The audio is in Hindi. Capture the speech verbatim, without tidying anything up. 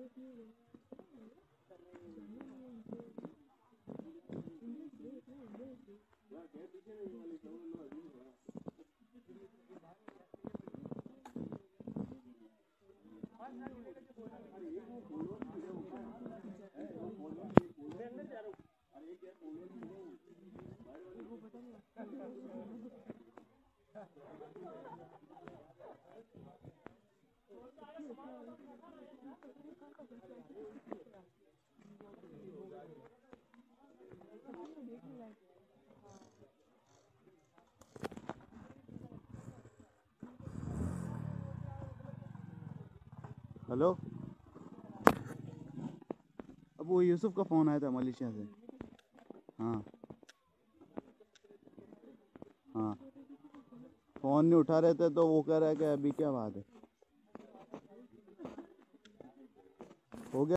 हेलो, अब वो यूसुफ का फ़ोन आया था मलेशिया से। हाँ हाँ, फ़ोन नहीं उठा रहे थे तो वो कह रहा है कि अभी क्या बात है।